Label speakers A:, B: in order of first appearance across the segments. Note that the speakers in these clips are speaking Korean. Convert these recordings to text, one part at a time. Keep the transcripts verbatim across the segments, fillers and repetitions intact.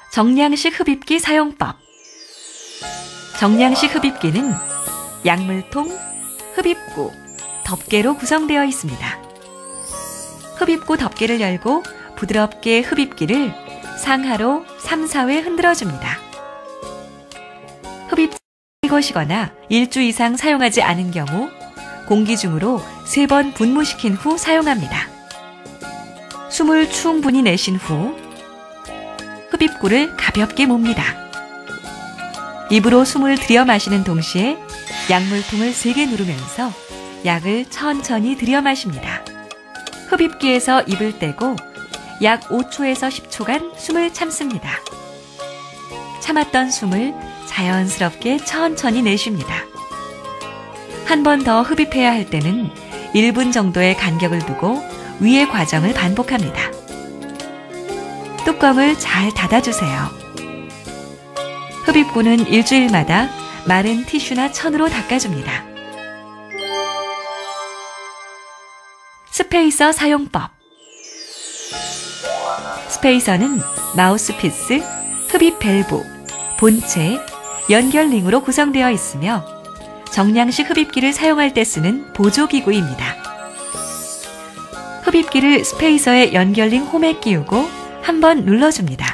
A: 정량식 흡입기 사용법. 정량식 흡입기는 약물통, 흡입구, 덮개로 구성되어 있습니다. 흡입구 덮개를 열고 부드럽게 흡입기를 상하로 삼, 사 회 흔들어줍니다. 흡입기를 거시거나 일주 이상 사용하지 않은 경우 공기 중으로 세 번 분무시킨 후 사용합니다. 숨을 충분히 내쉰 후 흡입구를 가볍게 몹니다. 입으로 숨을 들여 마시는 동시에 약물통을 세게 누르면서 약을 천천히 들여 마십니다. 흡입기에서 입을 떼고 약 오 초에서 십 초간 숨을 참습니다. 참았던 숨을 자연스럽게 천천히 내쉽니다. 한 번 더 흡입해야 할 때는 일 분 정도의 간격을 두고 위의 과정을 반복합니다. 뚜껑을 잘 닫아주세요. 흡입구는 일주일마다 마른 티슈나 천으로 닦아줍니다. 스페이서 사용법. 스페이서는 마우스피스, 흡입 밸브, 본체, 연결링으로 구성되어 있으며 정량식 흡입기를 사용할 때 쓰는 보조기구입니다. 흡입기를 스페이서의 연결링 홈에 끼우고 한번 눌러줍니다.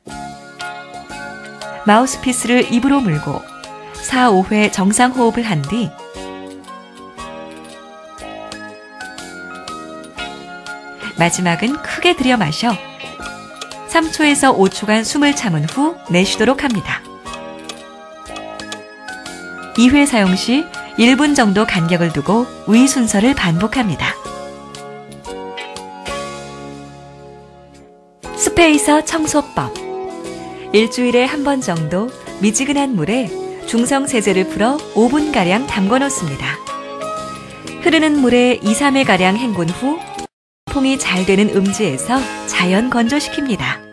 A: 마우스피스를 입으로 물고 사, 오 회 정상 호흡을 한 뒤 마지막은 크게 들여 마셔 삼 초에서 오 초간 숨을 참은 후 내쉬도록 합니다. 이 회 사용 시 일 분 정도 간격을 두고 위 순서를 반복합니다. 스페이서 청소법. 일주일에 한 번 정도 미지근한 물에 중성 세제를 풀어 오 분가량 담궈 놓습니다. 흐르는 물에 이, 삼 회가량 헹군 후 통이 잘 되는 음지에서 자연 건조시킵니다.